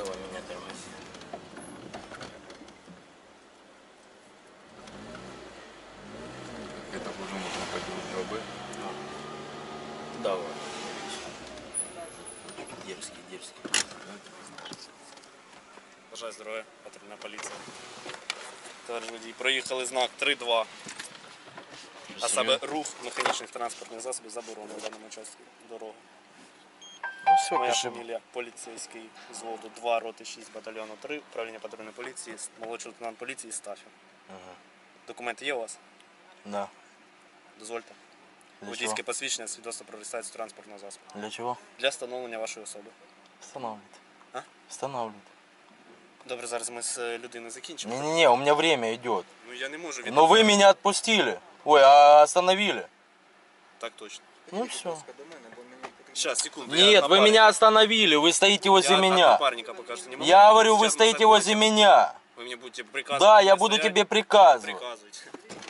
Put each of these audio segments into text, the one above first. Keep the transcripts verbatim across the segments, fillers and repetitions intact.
смело меня тормози. Это уже можно поделать ЖБ. Давай. Дерзкий, дерзкий. Бажаю здоров'я, патрульна поліція. Товариш водій, проїхали знак три два. А саме рух механічних транспортних засобів заборонено в даному частку дороги. Ну все, Моя пишем. фамілія поліцейський взводу два, роти шість, батальйону три, управління патрульної поліції, молодший лейтенант поліції Стафів. Ага. Документи є у вас? Да. Дозвольте. Для Водійське чего? посвідчення, свідоцтво про реєстрацію транспортного засобу. Для чего? Для встановлення вашої особи. Останавливает. А? Останавливает. Добре, зараз ми з людиною закінчимо. Не-не-не, у меня время идет. Ну я не можу від... Но вы меня отпустили. Ой, а остановили. Так точно. Ну все. Сейчас, секунду. Нет, вы меня остановили, вы стоите возле я меня. напарника покажете не могу. Я говорю, вы Сейчас мы стоите закончим. возле меня. Вы мне будете приказывать. Да, я мне буду стоять? тебе приказывать. Приказывайте.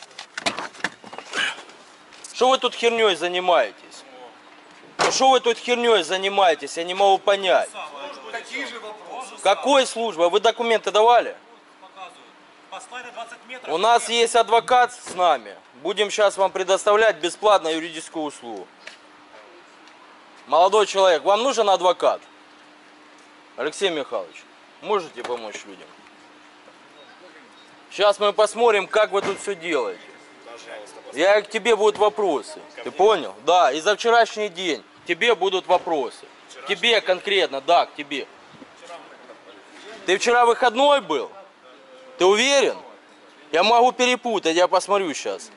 Что вы тут херней занимаетесь? Ну что вы тут херней занимаетесь? Я не могу понять. Какие же вопросы? Какой служба? Вы документы давали? Показывают. Поставили двадцать метров. У нас есть адвокат с нами. Будем сейчас вам предоставлять бесплатно юридическую услугу. Молодой человек, вам нужен адвокат? Алексей Михайлович, можете помочь людям? Сейчас мы посмотрим, как вы тут все делаете. Я к тебе будут вопросы. Ты понял? Да, и за вчерашний день тебе будут вопросы. К тебе конкретно, да, к тебе. Ты вчера выходной был? Ты уверен? Я могу перепутать, я посмотрю сейчас.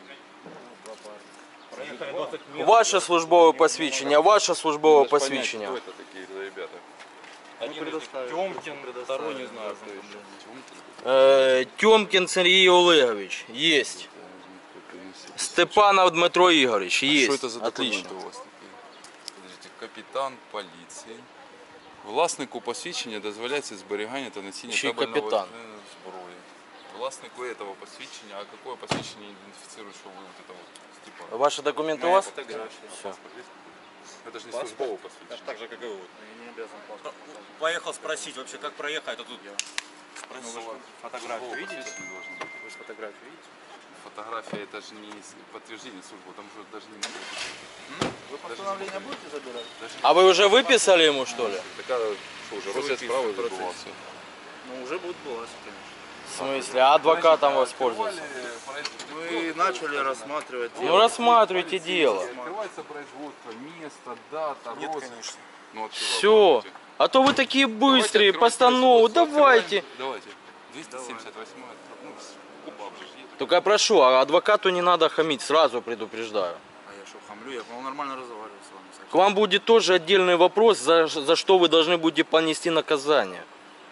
Ваше службове посвідчення, ваше службове посвідчення. Кто это такие за ребята? Тёмкин, второй не знаю. Э, Тёмкин Сергей Олегович, есть. Степанов Дмитро Игоревич, есть. Что это за Отлично. документы у вас такие? Подождите, капітан поліції. Власнику посвідчення дозволяється зберігання та носіння Ще й табельного капітан. зброї. Власнику этого посвідчення, а какое посвідчення ідентифицирует, что вы вот это вот, Степан? Ваши документы у вас? Все. Это же не службовое посвідчення. Так же, как и вы. Поехал спросить вообще, как проехать, а тут Фотографию видите? Вы же фотографию видите? Фотография это же не подтверждение службы, там же даже не может быть. Вы постановление будете забирать? А вы уже выписали ему, что ли? Такая, что уже, розгляд справи відбувався. Ну уже будет было, конечно. В смысле? А адвокатом воспользоваться? Мы начали рассматривать. Ну рассматривайте дело. Открывается производство, место, дата, Нет, розыск. конечно. Ну, открывайте. Все. А то вы такие быстрые, постанову, давайте. Давайте. двести семьдесят восемь. Ну, купа уже есть. Только я прошу, а адвокату не надо хамить, сразу предупреждаю. А я что, хамлю? Я по-моему, нормально разговариваю с вами. К вам будет тоже отдельный вопрос, за, за что вы должны будете понести наказание.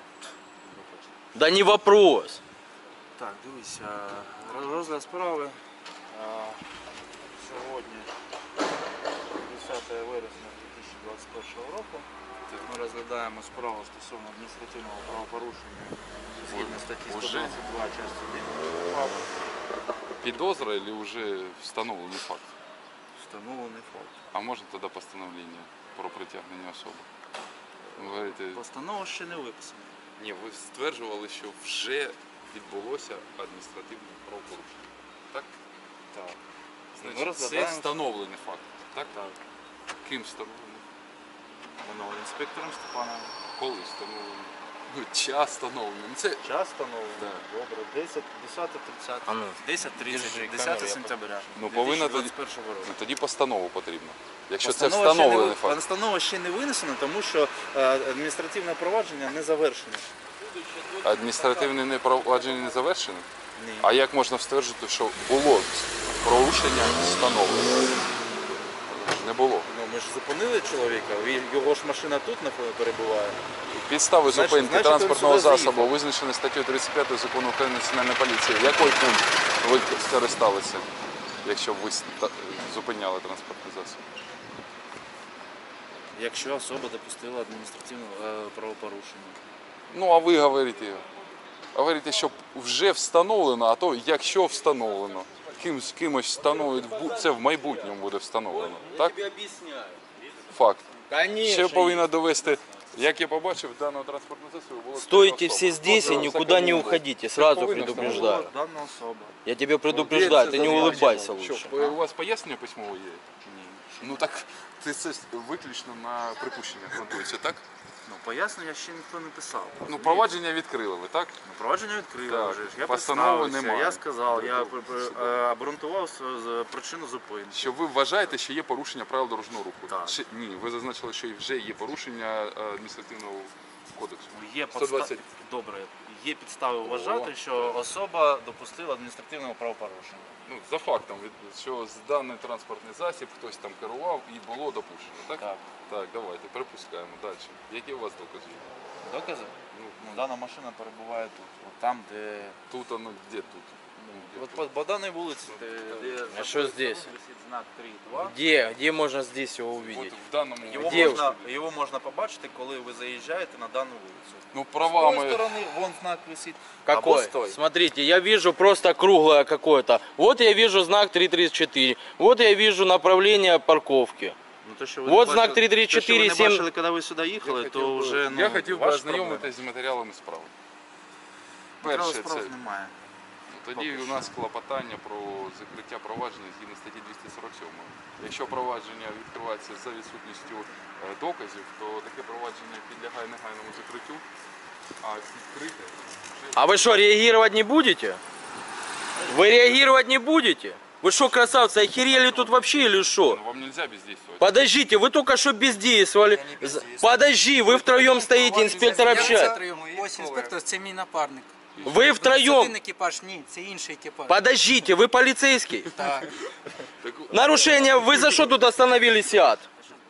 Да не вопрос. Так, дивись, розгляд справи сьогодні, десяте вересня дві тисячі двадцять першого року. Ми розглядаємо справу стосовно адміністративного правопорушення згідно статті сто двадцять два частини один. Підозра или уже встановлений факт? Встановлений факт. А може тоді постановлення про притягнення особи? Ви говорите, Постанова ще не виписана. ні, ви стверджували, що вже відбулося адміністративне правопорушення. Так? Так. Ми Значить, це розглядаємо встановлений факт. Так? Так. Ким встановлений? Воно інспектором Степановим. Коли встановлений? Ну, час встановлений. Ну, це Час встановлений. Да. Добре. десяте тридцять. А ну, десять держи тридцять. камеру, десяте я сентября. Ну, повинна дві тисячі двадцять першого року. ну, тоді постанову потрібно. Якщо Постанова це ще не встановлений ви- факт. Постанова ще не винесена, тому що е, адміністративне провадження не завершене. Адміністративне непровадження не завершене? Ні. А як можна стверджувати, що було порушення встановлено? Не було. Ну, ми ж зупинили чоловіка, він- його ж машина тут нахуй перебуває. Підстави Значить- зупинки значить, він транспортного сюди засобу заїхав. визначені статтею тридцять п'ять закону України Національної поліції. Який пункт ви скористалися, якщо б ви ста- зупиняли транспортний засіб? Якщо особа допустила адміністративне е, правопорушення. Ну, а ви говорите, говорите, що вже встановлено, а то якщо встановлено. Ким, з кимось встановлюють, в бу- це в майбутньому буде встановлено. Так? объясняю. Факт. Конечно. Ще повинна довести Як я побачив, даного транспортного засобу було Стойте три все особи. здесь и Хто за никуда не кермом був? уходите, сразу повинно предупреждаю. Дана особа. Я тебе предупреждаю, ты не улыбайся Що, лучше. у вас пояснення письмове є? Ні. Ну так це, це виключно на припущення ґрунтується, так? Ну, пояснення ще ніхто не писав. Ну, провадження відкрили ви, так? Ну, провадження відкрили Так, вже ж. Я постанови представився, немає. я сказав, я е, обґрунтував свою з- причину зупинки. Що ви вважаєте, що є порушення правил дорожнього руху? Так. Ще- ні, ви зазначили, що вже є порушення е, адміністративного кодексу. Є сто подста... двадцять. Добре. Є підстави вважати, що особа допустила адміністративного правопорушення. Ну, за фактом, від- що з даний транспортний засіб хтось там керував і було допущено, так? Так. Так, давайте, припускаємо далі. Які у вас докази? Докази? Ну, Ну, дана машина перебуває тут, от там, де... тут оно, де тут? Ну, От по, по даній вулиці, де, де А що здесь? висить знак три два. Где? Где можно здесь его От увидеть? в даному Його Де? можна, його можна побачити, коли ви заїжджаєте на дану вулицю. ну, З тої правами. сторони вон знак висить. Або Какой? з тої. Смотрите, я вижу просто круглое какое-то. Вот я вижу знак три тридцать четыре. Вот я вижу направление парковки. Ну, то, що ви Вот не знак бачили- три три те, що ви чотири не сім. бачили, коли ви сюди їхали, Я то хотів би- вже, ну, я хотів би ваша ознайомитися з матеріалами справи. проблема. Перше, Матеріалу це справ немає. тоді у нас клопотання про закриття провадження згідно статті двісті сорок сім. Якщо провадження відкривається за відсутністю е, доказів, то таке провадження підлягає негайному закриттю, а відкрите вже А вы что, реагировать не будете? Вы реагировать не будете? Вы что, красавцы, охерели тут вообще или что? ну, вам нельзя бездействовать. Подождите, вы только что бездействовали. За- Подожди, вы втроем стоите, инспектор общается. Ось інспектор, це мій напарник. Вы Це втроем. один екіпаж, ні, це інший екіпаж. Подождите, вы полицейский. Так. Так, Нарушение, вы за что тут остановили Сиат?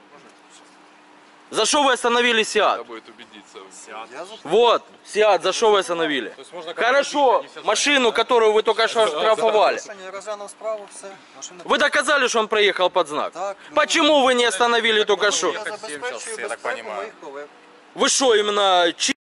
За что вы остановили Сиат? треба буде убедитися. Вот, Сиат, за что вы остановили? Хорошо, машину, которую вы только что штрафовали. Я розглянув справу, все. Машина Вы доказали, что он проехал под знак? Так. Почему вы не остановили только что? я забезпечую безпеку моїх колег. Вы что, именно... чи-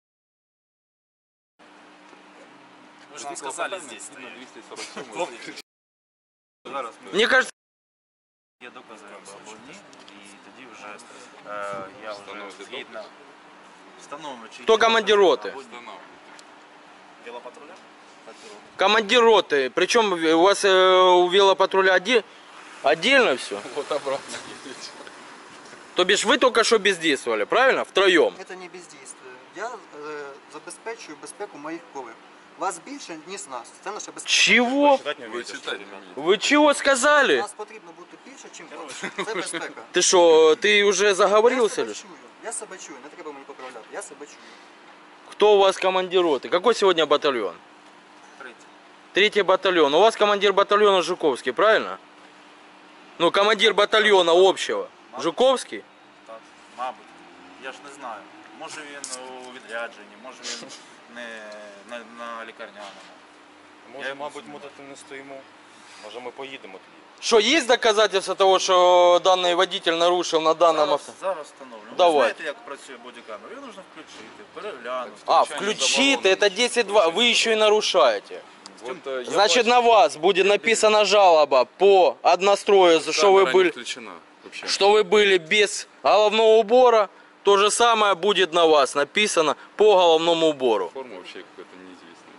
Вы же не сказали здесь стоять. двісті сорок сім. Зараз ми Мне кажется, є докази або ні, і тоді вже е, я вже Встановити згідно встановлюю, чи Хто є командир докази роти? або ні. Встановлюйте. Велопатруля? Патруль. командир роты, причем у вас э, у велопатруля оде- отдельно все. Вот обратно едете. То бишь вы только что бездействовали, правильно? Втроем. Це не бездействие. Я е, забезпечую безпеку моїх колег. Вас більше, ніж нас. Це наша безпека. Чего? Читать не Ви умеете, что читати ли? не вмієте. Вы чего сказали? Нас потрібно бути більше, ніж вас. Це безпека. Ты что, ты уже Я заговорился себе или что? чую. Я себе чую. Не треба мені поправляти. Я себе чую. Кто у вас командир роты? Какой сегодня батальон? Третє. Третий батальон. У вас командир батальона Жуковский, правильно? Ну, командир батальона общего. Жуковский? Так, мабуть. Я ж не знаю. Може він у відрядженні, може він не на, на лікарняному. Може, мабуть, ми тут не стоїмо. Може, ми поїдемо тоді. Что, есть доказательства того, что данный водитель нарушил на данном Зараз, авто? зараз встановлюємо. Давай. Ви знаєте, як працює бодікамера? Її потрібно включити, переглянути. А, включите, это десять два. Вы еще и нарушаете. Вот, э, я Значит, бачу, на вас будет написана жалоба по однострою, что вы камера не были, включена вообще. что вы были без головного убора. То же самое будет на вас написано по головному убору. Форма вообще какая-то неизвестная.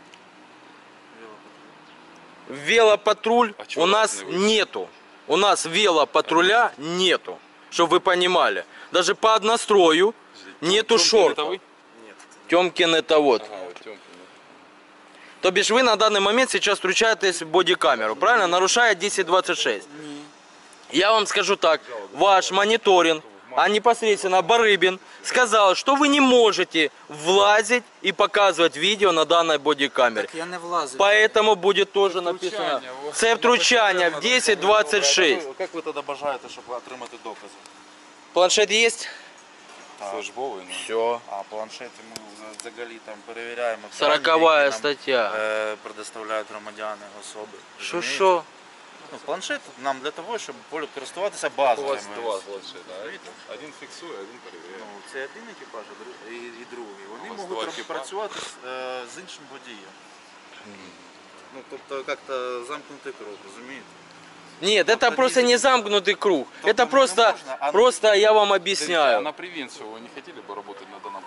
Велопатруль А чё у вас нас не вышло? нету. У нас велопатруля нету. Чтобы вы понимали. Даже по однострою нету Тёмкин, это шортов. вы? Тёмкин это вот. Ага, вот Тёмкин, да. То бишь вы на данный момент сейчас включаетесь в бодикамеру, правильно? Нарушая десять двадцать шесть. Я вам скажу так, ваш мониторинг, а непосредственно Барыбин, сказал, что вы не можете влазить и показывать видео на данной бодикамере. Так я не влазив. Поэтому будет тоже написано втручання, во- це втручання в десять двадцать шесть. Як ви тоді бажаєте, щоб отримати докази? Планшет есть? Службовый, ну. Все. А планшети ми взагалі там перевіряємо. Сороковая дані, які нам, стаття. е, предоставляють громадяни, особи. Що Розумієте? що? Ну, планшет нам для того, щоб користуватися У базовими. вас два планшета. а? Один фиксует, один Ну, проверяет. це один екіпаж а дру- і, і другий. У Вони вас можуть два пра- екіпажі? працювати з, е, з іншим водієм. Ну, тобто, як-то замкнутий круг, розумієте? Нет, это просто не замкнутый круг. Только Это не просто, можно, а- просто я вам А объясняю. на превенцию вы не хотели бы работать на данном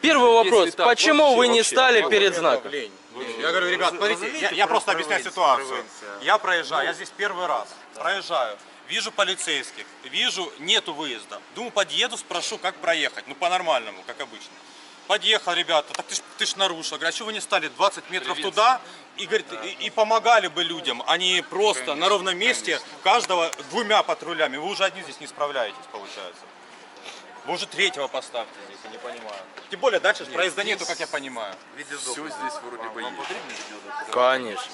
Первый вопрос. так, Почему вообще, вы не вообще, стали я перед Нет, знаком? лень, лень. Я говорю, ребят, смотрите, я, я просто объясняю ситуацию. Я проезжаю, я здесь первый раз, проезжаю, вижу полицейских, вижу, нету выезда. Думаю, подъеду, спрошу, как проехать, ну по-нормальному, как обычно. Подъехал, ребята, так ты ж, ты ж нарушил. Говорят, что вы не стали двадцать метров туда и, говорит, и, и помогали бы людям, а не просто конечно, на ровном месте конечно. Каждого двумя патрулями. Вы уже одни здесь не справляетесь, получается. Вы уже третьего поставьте здесь, я не понимаю. Тем более дальше Нет, проезда здесь... нету, как я понимаю. Все здесь вроде бы есть. Конечно.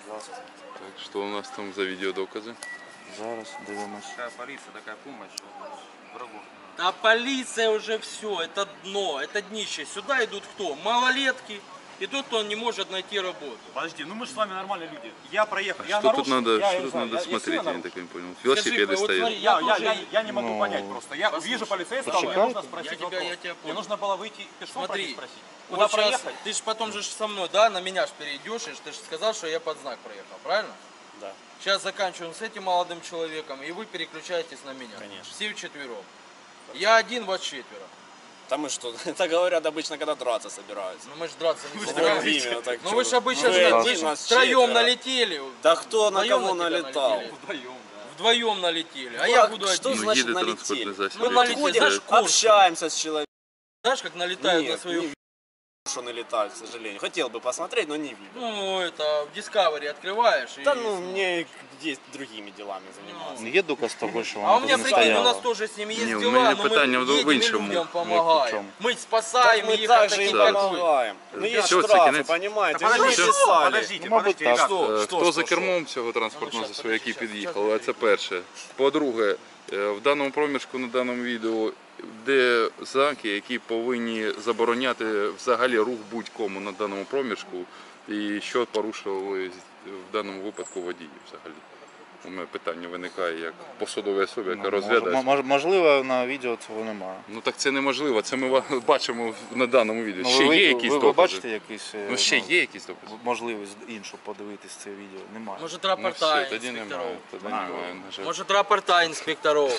Так, что у нас там за видеодоказы? Зараз дивимось. Такая полиция, такая помощь врагов. А полиция уже все, это дно, это днище. Сюда идут кто? Малолетки. И тот, кто не может найти работу. Подожди, ну мы же с вами нормальные люди. Я проехал, А я что нарушил, тут надо, я, что я тут знаю, надо я- я смотреть, сильно я так и не понял. Скажи, Велосипеды вот стоят. смотри, Я, Я я, тоже- я, я не могу Ну, понять просто. Я послушай, вижу полицейского, мне почекай. нужно спросить Я тебя- вопрос. я тебя Мне понял. нужно было выйти пешком Смотри, пройти спросить. Куда вот сейчас, проехать? ты же потом же со мной, да, на меня ж перейдешь, и ж ты же сказал, что я под знак проехал, правильно? Да. Сейчас заканчиваем с этим молодым человеком, и вы переключаетесь на меня. Конечно. Все вчетвером. Я один, вас четверо. Там и что? Это говорят обычно, когда драться собираются. Ну мы же драться не Вот собираемся. именно так. Ну чё вы же обычно вы же один, вы ж нас втроем четверо. налетели. Да кто на Вдвоем кого тебя налетал? налетели. Вдвоем налетели. А Ну, я а буду что один. значит Виды налетели? транспортные засобы. Ну, налетели, Подходим, знаешь, курс. общаемся с человеком. Знаешь, как налетают на Нет, свою... не что налетают, к сожалению. Хотел бы посмотреть, но не видел. Ну, это в Discovery открываешь. Да и... ну, мне есть другими делами заниматься. Є доказ того, що А у вона меня, тут не прикинь, у нас стояла? тоже с ними есть Не, у дела, меня но мы питание в едем и іншому. людям в помогаем. чому? Мы спасаем Мы их так от же таких, и как вы. помогаем. Ну есть Всё, це штрафы, кінець. понимаете? Подождите, Люди что? писали. подождите, Ну, мабуть, подождите, так. ребят. Е, Що, Хто що, за що? кермом цього транспортного щас, засобу, який подожди, щас, під'їхав? щас Це перше. По-друге, е, в даному проміжку на даному відео, де знаки, які повинні забороняти взагалі рух будь-кому на даному проміжку, і що порушували в даному випадку водії взагалі. У мене питання виникає як посадовій особі, яка Ну, розглядає. мож- мож- Можливо, на відео цього немає. Ну так це неможливо, це ми ва- бачимо на даному відео. Ну, Ще ви, є ви, якісь ви, ви докази? бачите якісь е, Ну ще ну, є якісь докази? можливість іншу подивитись це відео? Немає. Может, Ну рапорта все, тоді инспекторов. немає, тоді немає, на жаль. Может, рапорта инспекторов.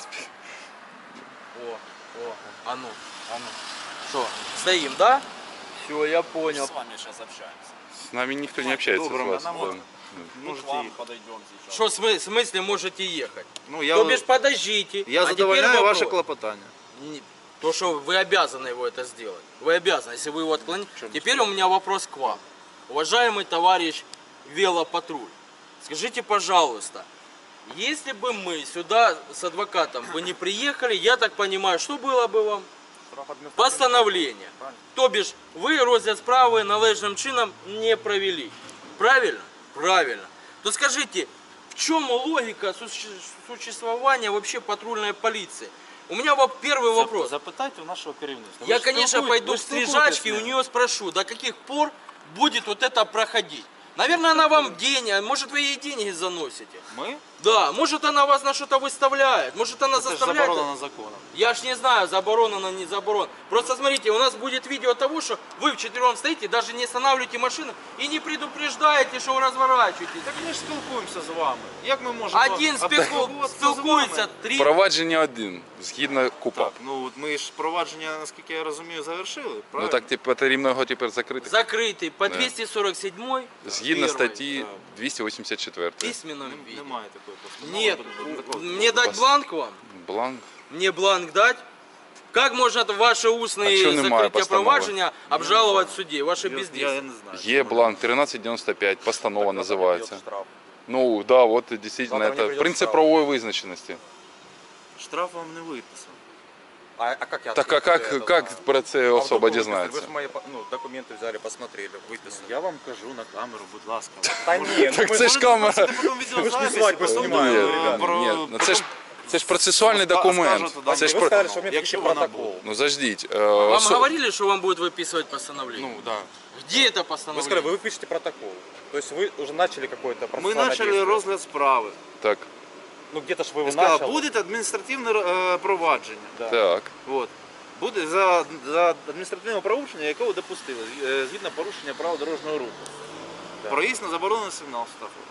О, о, а ну, а ну. Что, стоим, да? Все, я понял. С вами сейчас общаемся. З нами ніхто не общається з Добре, вас. нам от- да. Мы к вам подойдем сейчас. Что, в смы- в смысле можете ехать? Ну, я, То бишь, подождите. я А теперь задовольняю ваше вопрос. клопотання. Не- То, что вы обязаны его это сделать. Вы обязаны, если вы его отклоните. Теперь у меня вопрос к вам. Уважаемый товарищ велопатруль, скажите, пожалуйста, если бы мы сюда с адвокатом бы не приехали, я так понимаю, что было бы вам? Постановление. То бишь, вы розгляд справи належним чином не провели. Правильно? Правильно. То скажите, в чем логика суще- существования вообще патрульной полиции? У меня во- первый вопрос. Запитайте у нашого керівництва. Я, Ви ж конечно, спілкуєтесь- пойду ви к спілкуєтесь стрижачке и з у ним? нее спрошу, до каких пор будет вот это проходить. Наверное, она вам деньги, может, вы ей деньги заносите. Ми? Да, может, она вас на что-то выставляет, может, она Це ж заставляет. заборонено законом. Я ж не знаю, заборонено, не заборонено. Просто смотрите, у нас будет видео того, что вы вчетвером стоите, даже не останавливаете машину и не предупреждаете, что вы разворачиваетесь. Так ми ж спілкуємося з вами. Як ми можемо... Один спеку... спілкуватися з вами? спілкується, три... Провадження один, згідно КУПАП. Так, ну от ми ж провадження, наскільки я розумію, завершили, Ну правильно? так типу, потрібно його тепер закрити. Закрытый по двести сорок седьмой. Згідно Первый, статті так. двісті вісімдесят четвертої. в письменном Нем- виде. Немає такої постанови. Нет, тут закон. мне дать бланк вам? Бланк. Мне бланк дать? Как можно ваши А устные чого немає закрытия постанови? провадження обжаловать в суде? Ваше Я, я бездействие. не знаю. Є бланк тринадцять дев'яносто п'ять, постанова називається. Ну да, вот действительно, Завтра не это придет принцип штраф. правової визначеності. Штраф вам не виписав. А, а как я Так а открою как, это? как про це А особа вдруг вы выписали? дізнається? Вы же мои ну, документы взяли, посмотрели, выписали. Я вам кажу на камеру, будь ласка. Да нет, Так ну це мы- ж камера. Можете потім відеозапис, свадьбу потім, знімаємо, е, ребята. про- Ні, ну це ж, потім це ж процесуальний ска- документ. скажете, да, Це ж Вы про... сказали, что мне Якщо пишите вона протокол. Ну заждіть. е, Вам осо- говорили, что вам будет выписывать постановление? Ну да. Где это Вы постановление? сказали, вы выпишите протокол. То есть вы уже начали какое-то Ми процессуальное почали действие. розгляд справи. Так, Ну где-то ж вы Я его сказав, начали. буде адміністративне е, провадження. так. От. Буде за, за адміністративне правопорушення, яке ви допустили, е, згідно порушення правил дорожнього руху. Проїзд на заборонений сигнал світлофору.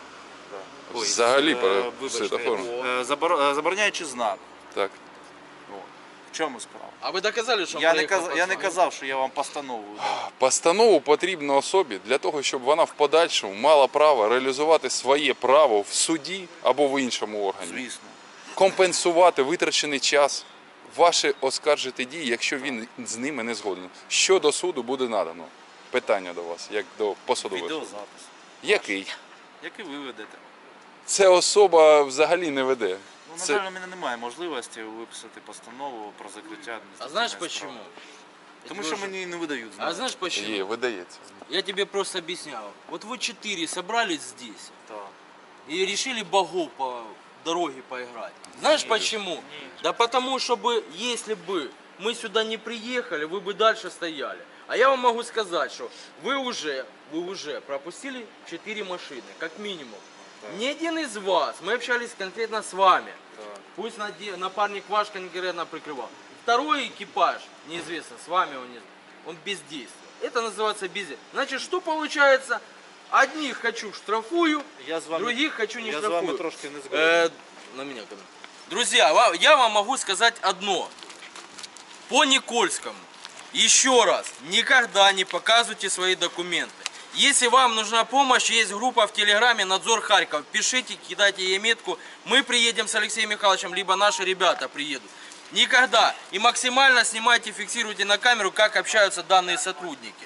Ой, Взагалі е, по вибачте, світлофору. е, забор- е, забороняючий знак. Так. В чому справа? А вы доказали, что он Я не, проехал казав, под я не знак? казав, що я вам постанову дав. Постанову потрібно особі для того, щоб вона в подальшому мала право реалізувати своє право в суді або в іншому органі. Звісно. Компенсувати витрачений час, ваші оскаржити дії, якщо він з ними не згоден. Що до суду буде надано? Питання до вас, як до посадових. Відеозапис. Який? Який ви ведете? Це особа взагалі не веде. Ну, на Це... жаль, у мене немає можливості виписати постанову про закриття адміністративної А знаешь справи. почему? Тому Вы що же- мені не видають А знати. знаешь почему? Є, видається. Я тебе просто объяснял. Вот вы четыре собрались здесь Так. и решили богов по дороге поиграть. Знаешь почему? Да потому, чтобы если бы мы сюда не приехали, вы бы дальше стояли. А я вам могу сказать, что вы уже, вы уже пропустили четыре машины, как минимум. Ни один из вас, мы общались конкретно с вами. Пусть наде- напарник ваш конкретно прикрывал. Второй экипаж, неизвестно, с вами он, не, он бездействует. Это называется бездействие. Значит, что получается? Одних хочу штрафую, Я з вами, других хочу не я з штрафую. вами трошки не згоден. Э, на меня камера. Друзья, ва- я вам могу сказать одно. По Никольскому, еще раз, никогда не показывайте свои документы. Если вам нужна помощь, есть группа в Телеграме «Надзор Харьков». Пишите, кидайте ей метку. Мы приедем с Алексеем Михайловичем, либо наши ребята приедут. Никогда. И максимально снимайте, фиксируйте на камеру, как общаются данные сотрудники.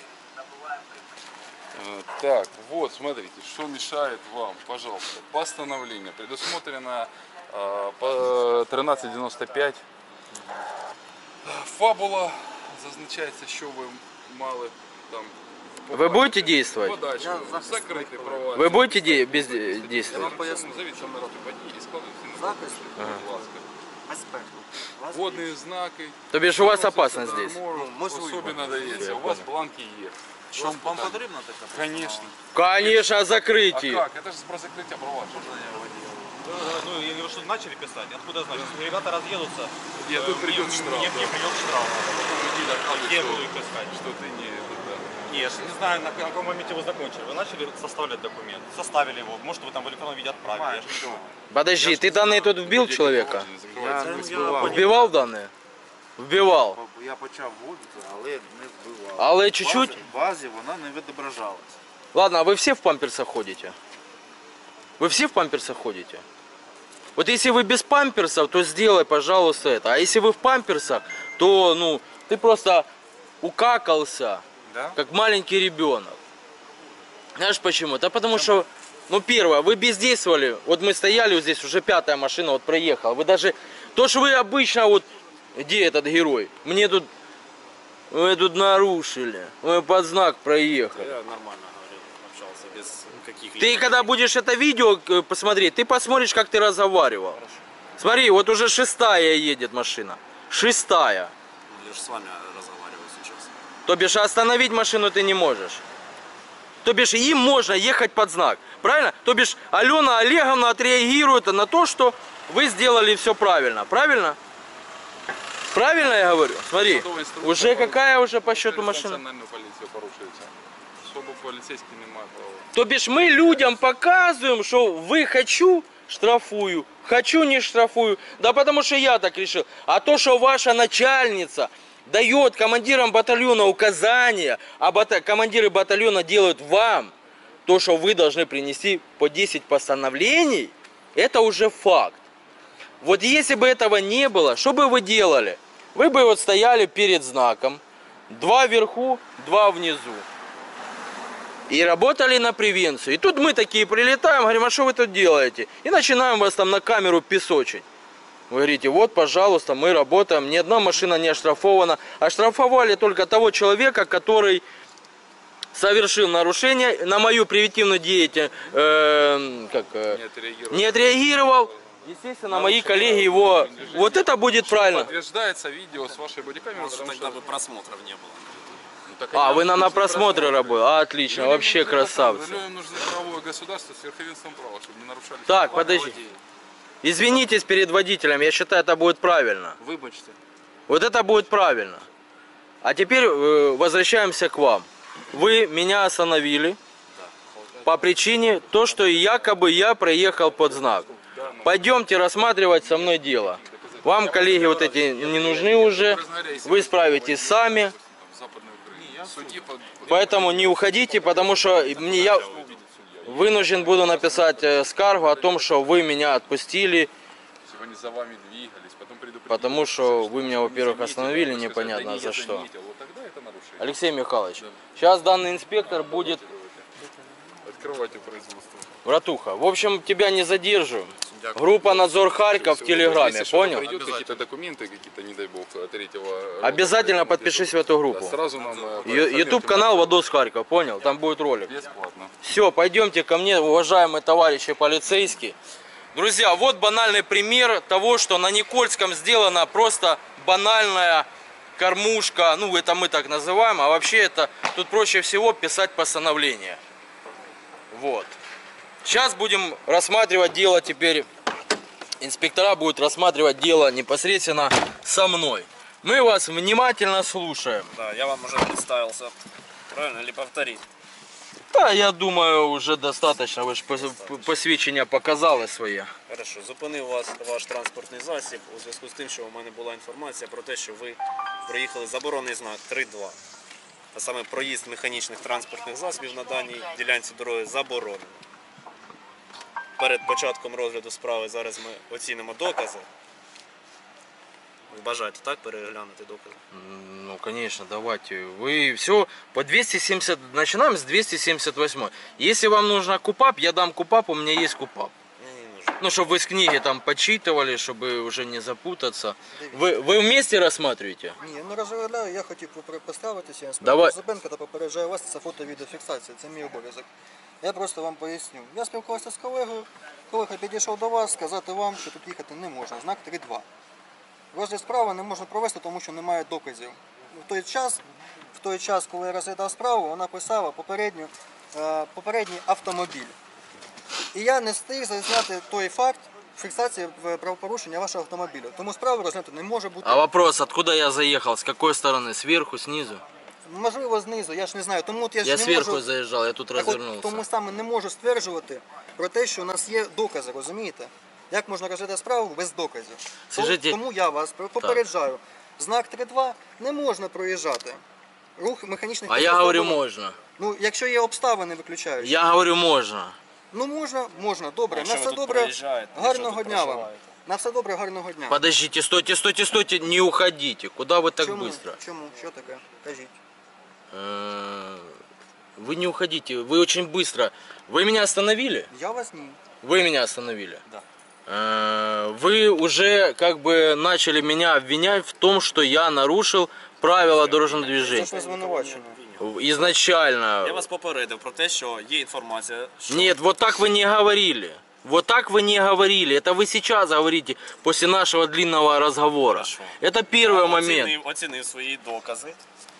Э, Так, вот, смотрите, что мешает вам, пожалуйста. Постановление предусмотрено э, по тринадцять девяносто пять. Фабула зазначається, що ви мали там. Вы будете действовать? Подальше, закрити права. Вы будете де- бездействовать? Поясню, зовіть номерати події і складуйте. Захист. Будь ласка. Безпеку. Вас Водні знаки. То бишь у вас опасно здесь? Ну, можливо. особі надається. У вас бланки є. Що Вам, вам потрібна така? Звісно. Конечно, о А закрытии. как? Это же про закрытие провадження. Ну, или вы что-то начали писать? Откуда я знаю? Если ребята разъедутся, Нет, э, тут придет мне- штраф, Мне, да. мне придет штраф. Где я буду их искать? Что ты не... Да. Нет, не знаю, на каком моменте вы закончили. Вы начали составлять документ, составили его. Может, вы там в электронном виде отправили. Я ж не знаю. Подожди, ты данные тут вбил человека? Закрывается. Я не збивав. Вбивал данные? Вбивал. Я почав вводити, але не вбивав. Але В чуть-чуть? базі- В базі вона не відображалась. Ладно, а вы все в памперсах ходите? Вы все в памперсах ходите? Вот если вы без памперсов, то сделай, пожалуйста, это. А если вы в памперсах, то, ну, ты просто укакался, Да? как маленький ребенок. Знаешь почему? Да потому что, ну, первое, вы бездействовали. Вот мы стояли вот здесь, уже пятая машина вот проехала. Вы даже, то, что вы обычно вот, где этот герой? Мне тут, вы тут нарушили. Вы под знак проехали. Я нормально говорил, общался без каких-либо... Ты когда будешь это видео э, посмотреть, ты посмотришь, как ты разговаривал. Смотри, вот уже шестая едет машина. Шестая. Лишь с вами разговариваю сейчас. То бишь остановить машину ты не можешь. То бишь им можно ехать под знак. Правильно? То бишь Алена Олеговна отреагирует на то, что вы сделали все правильно. Правильно? Правильно я говорю? Смотри, Судовая инструкция уже какая уже по счету Тепер машина? національну поліцію порушується. Особо поліцейський не має права. То бишь мы людям показываем, что вы хочу штрафую, хочу не штрафую. Да потому что я так решил. А то, что ваша начальница дает командирам батальона указания, а бата- командиры батальона делают вам то, что вы должны принести по десять постановлений, это уже факт. Вот если бы этого не было, что бы вы делали? Вы бы вот стояли перед знаком, два вверху, два внизу. И работали на превенцию. И тут мы такие прилетаем, говорим, а что вы тут делаете? И начинаем вас там на камеру песочить. Вы говорите, вот, пожалуйста, мы работаем, ни одна машина не оштрафована. Оштрафовали только того человека, который совершил нарушение на мою превентивную деятельность, э, как, э, Не отреагировал. не отреагировал. Естественно, мои коллеги его... Вот это будет правильно. Подтверждается видео с вашей бодикамеры, Может, потому тогда что... бы просмотров не было. Ну, так А, они вы на, на обычно просмотре работаете? А, отлично, Людям вообще нужны- красавцы. Людям нужно правовое государство с верховенством права, чтобы не нарушали... Так, права. подожди. Извинитесь перед водителем, я считаю, это будет правильно. Вибачте. Вот это будет правильно. А теперь э, возвращаемся к вам. Вы меня остановили по причине то, что якобы я проехал под знак. Пойдемте рассматривать со мной дело. Доказательства Вам, коллеги, вот эти не нужны уже. Вы справитесь сами. Поэтому не уходите, потому что мне я вынужден буду написать э, скаргу о том, что вы меня отпустили. Они за вами двигались, потом предупредили. Потому что вы меня, во-первых, остановили, непонятно за что. Вот тогда это нарушение. Алексей Михайлович, сейчас данный инспектор будет... Открывайте производство. Братуха, в общем, тебя не задерживаем. Группа «Надзор Харьков» в Телеграме, Если понял? придет какие-то документы, какие-то, не дай бог, третьего... Обязательно подпишись в эту группу. Да, сразу нам... Ютуб канал «Водос Харьков», понял? Там будет ролик. Бесплатно. Все, пойдемте ко мне, уважаемые товарищи полицейские. Друзья, вот банальный пример того, что на Никольском сделана просто банальная кормушка. Ну, это мы так называем, а вообще это тут проще всего писать постановление. Вот. Сейчас будем рассматривать дело теперь. Инспектора будут рассматривать дело непосредственно со мной. Мы вас внимательно слушаем. Да, я вам уже представился. Правильно или повторить? Да, я думаю, уже достаточно. Ви ж посвідчення показали своє. Хорошо, зупинив вас ваш транспортний засіб у зв'язку з тим, що у мене була інформація про те, що ви проїхали заборонений знак три два. А саме проїзд механічних транспортних засобів на даній ділянці дороги заборонено. Перед початком розгляду справи зараз ми оцінимо докази. Ви бажаєте, так, переглянути докази? Ну, конечно, давайте. Вы все по двести семьдесят, начинаем с двести семьдесят восьмой. Если вам нужно КУПАП, я дам КУПАП, у меня есть КУПАП. Мені не нужно. Ну, чтобы вы с книги там почитывали, чтобы уже не запутаться. Вы, вы вместе рассматриваете? Ні, я не розглядаю, я хотів попри- поставитися, я Давай. Зубенка та попереджаю вас, це фото-відеофіксація, це мій обов'язок. Я просто вам поясню. Я спілкувався з колегою, колега підійшов до вас, сказати вам, що тут їхати не можна, знак три два. Розгляд справи не можна провести, тому що немає доказів. В той час, в той час, коли я розглядав справу, вона писала попередню, е, попередній автомобіль. І я не встиг зазняти той факт фіксації правопорушення вашого автомобіля. Тому справу розглянути не може бути. А вопрос, откуда я заехал? С какой стороны? Сверху, снизу? Можливо, знизу, я ж не знаю. Тому от я ж Я не сверху можу... заезжал, я тут Так от, развернулся. тому саме не можу стверджувати про те, що у нас є докази, розумієте? Як можна розглядати справу без доказів? Скажіть- Тому я вас попереджаю. Знак три два не можна проїжджати. Рух механічних А я путів говорю, заборонено. можно. Ну, якщо є обставини виключаючі. Я говорю, можно. Ну можна, можна, добре. Якщо На ви все тут добре. проїжджаєте, якщо Гарного тут дня вам. проживаєте. На все добре, гарного дня. Подождите, стойте, стойте, стойте, не уходите. Куда вы так Чому? быстро? Чому? Що таке? Кажіть. Э, Вы не уходите, вы очень быстро. Вы меня остановили? Я вас ні. Вы меня остановили? Да. Э, Вы уже как бы начали меня обвинять в том, что я нарушил правила дорожного Це движения. ж звинувачення. Изначально. Я вас попередив про те, що є інформація, що Нет, вот так вы не говорили. Вот так вы не говорили. Это вы сейчас говорите после нашего длинного разговора. Хорошо. Это первый момент. оцінив, оцінив свої докази.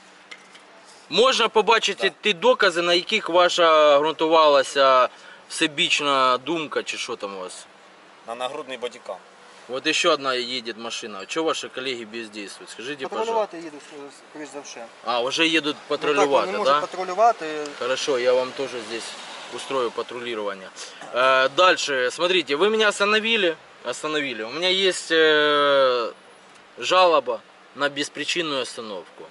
Можна побачити ті докази, на яких ваша ґрунтувалася всебічна думка, чи що там у вас? На нагрудний бодікам. Вот еще одна едет машина. Чего ваши коллеги бездействуют? Скажите, пожалуйста. Патрулювати їду, скоріш за все. А, уже едут Ну, так, патрулювати, вони да? можуть патрулювати. Хорошо, я вам тоже здесь устрою патрулирование. Э, дальше, смотрите, вы меня остановили. Остановили. У меня есть э, жалоба на беспричинную остановку.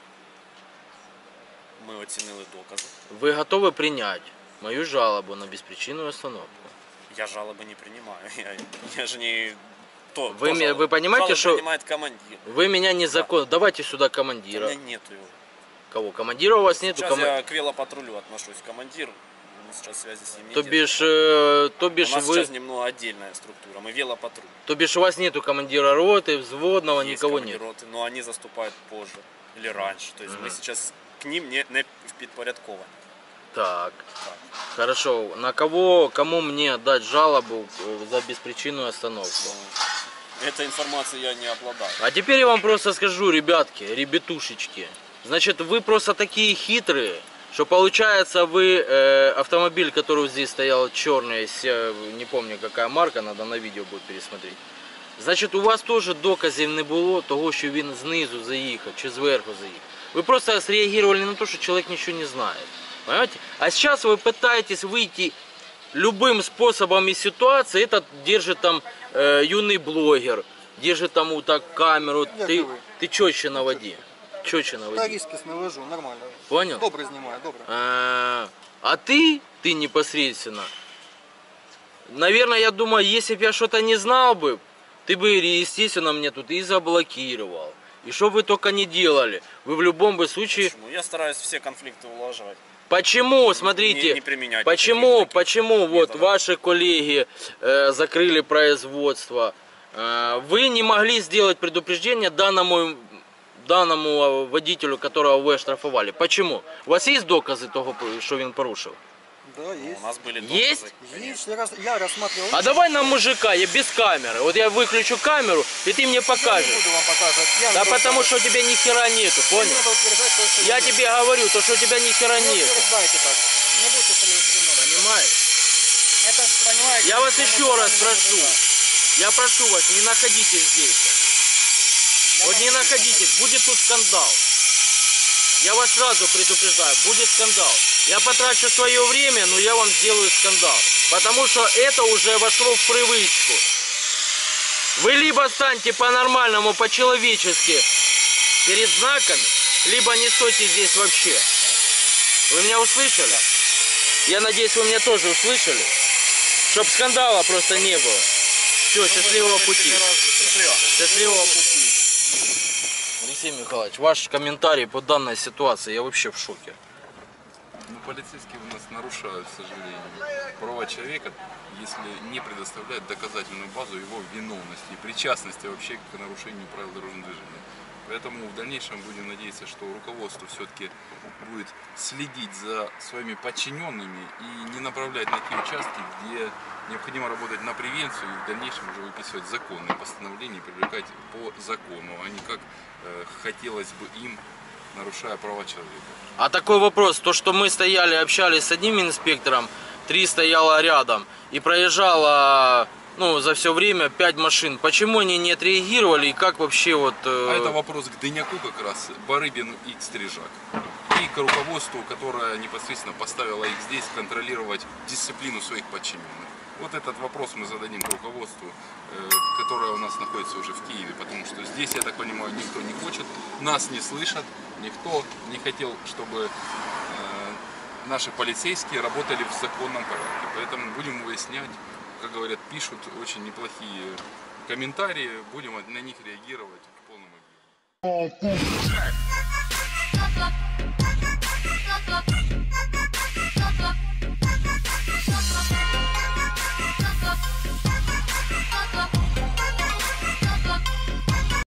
Ми оцінили докази. Вы готовы принять мою жалобу на беспричинную остановку? Я жалоби не приймаю. Я, я ж не... То, Вы то ме- жалоби. вы понимаете, Жалоби что- принимает командир. Вы меня незаконно... Давайте сюда У командира. меня нету его. Кого? Командира у вас нету? Сейчас Кома- я к велопатрулю отношусь. Командир, мы сейчас связи с ним не То держим. бишь, э, то У бишь нас вы... сейчас немного отдельная структура. Мы велопатруль. То бишь у вас нету командира роты, взводного, Есть никого командир нет. роты, но они заступают позже или раньше. То есть мы сейчас к ним не, не підпорядковані. Так. Хорошо. На кого, кому мне дать жалобу э, за беспричинную остановку? Этой информацией я не обладаю. А теперь я вам просто скажу, ребятки, ребятушечки. Значит, вы просто такие хитрые, что получается вы э, автомобиль, который здесь стоял черный, се- не помню какая марка, надо на видео будет пересмотреть. Значить, у вас теж доказів не було того, що він знизу заїхав чи зверху заїхав. Ви просто среагировали на то, що чоловік нічого не знає. Понимаете? А сейчас вы пытаетесь выйти любым способом из ситуации. Этот держит там э, юный блогер, держи тому так камеру. Я Ты, говорю. ты четче наводи. Четче Та наводи. різкість не вожу, нормально. Понял? Добре знімаю, добре. А, а ты, ты непосредственно, наверное, я думаю, если бы я что-то не знал бы, ты бы, естественно, мне тут и заблокировал. И что вы только не делали, вы в любом бы случае... Почему? Я стараюсь все конфликты улаживать. Почему, смотрите, Не- не применять почему, таких почему вот методов. ваши коллеги э, закрыли производство, э, вы не могли сделать предупреждение данному, данному водителю, которого вы оштрафовали? Почему? У вас есть доказы того, что он порушил? Да, є. У нас были доказы. Есть? Есть, я, раз, я рассматривал. А давай на мужика, я без камеры. Вот я выключу камеру, и ты мне Я не покажешь. буду вам показывать. Я Да не потому буду- что у тебя ни хера нету, Не понял? надо утверждать то, что Я нет. тебе говорю, то что у тебя ни хера Не нету. утверждайте так. Не будьте целеустремленными. Понимаешь? Это, понимаете, Я вас это еще не раз будет прошу. так. Я прошу вас, не находитесь здесь. Я Вот вам не не находитесь, будет тут скандал. Я вас сразу предупреждаю, будет скандал. Я потрачу свое время, но я вам сделаю скандал. Потому что это уже вошло в привычку. Вы либо станьте по-нормальному, по-человечески перед знаками, либо не стойте здесь вообще. Вы меня услышали? Я надеюсь, вы меня тоже услышали. Чтоб скандала просто не было. Все, счастливого пути. Счастливого пути. Алексей Михайлович, ваш комментарий по данной ситуации, я вообще в шоке. Ну, полицейские у нас нарушают, к сожалению, права человека, если не предоставляют доказательную базу его виновности и причастности вообще к нарушению правил дорожного движения. Поэтому в дальнейшем будем надеяться, что руководство все-таки будет следить за своими подчиненными и не направлять на те участки, где необходимо работать на превенцию и в дальнейшем уже выписывать законные постановления и привлекать по закону, а не как э, хотелось бы им, нарушая права человека. А такой вопрос, то что мы стояли, общались с одним инспектором, три стояло рядом и проезжало, ну, за все время пять машин. Почему они не отреагировали и как вообще вот... э, А это вопрос к Дыняку как раз, Барыбину и Стрижак. И к руководству, которое непосредственно поставило их здесь контролировать дисциплину своих подчиненных. Вот этот вопрос мы зададим руководству, э, которое у нас находится уже в Киеве, потому что здесь, я так понимаю, никто не хочет, нас не слышат, никто не хотел, чтобы э, наши полицейские работали в законном порядке. Поэтому будем выяснять, как говорят, пишут очень неплохие комментарии, будем на них реагировать в полном объеме.